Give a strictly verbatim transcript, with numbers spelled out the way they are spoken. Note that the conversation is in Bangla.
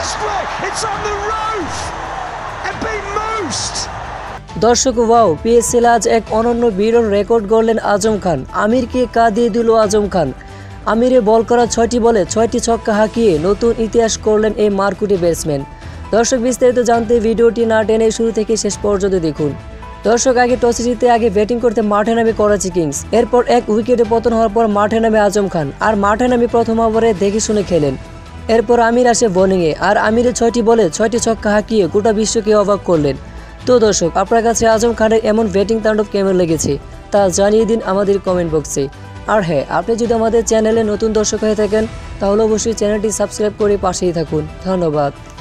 split. It's on the roof and been moosed. দর্শক ওয়াও, পিএসএল আজ এক অনন্য বিরল রেকর্ড গড়লেন আজম খান। আমিরকে কাঁদিয়ে দিল আজম খান। আমিরে বল করা ছয়টি বলে ছয়টি ছক্কা হাঁকিয়ে নতুন ইতিহাস করলেন এই মারকুটে ব্যাটসম্যান। দর্শক বিস্তারিত জানতে ভিডিওটি না টেনে শুরু থেকে শেষ পর্যন্ত দেখুন। দর্শক আগে টসে জিতে আগে ব্যাটিং করতে মাঠে নামে করাচি কিংস। এরপর এক উইকেটে পতন হওয়ার পর মাঠে নামে আজম খান, আর মাঠে নামে প্রথম ওভারে দেখে শুনে খেলেন। এরপর আমির আসে বোলিংয়ে, আর আমিরের ছয়টি বলে ছয়টি ছক্কা হাঁকিয়ে গোটা বিশ্বকে অবাক করলেন। তো দর্শক, আপনার কাছে আজম খানের এমন ব্যাটিং তাণ্ডব কেমন লেগেছে তা জানিয়ে দিন আমাদের কমেন্ট বক্সে। আর হ্যাঁ, আপনি যদি আমাদের চ্যানেলে নতুন দর্শক হয়ে থাকেন তাহলে অবশ্যই চ্যানেলটি সাবস্ক্রাইব করে পাশেই থাকুন। ধন্যবাদ।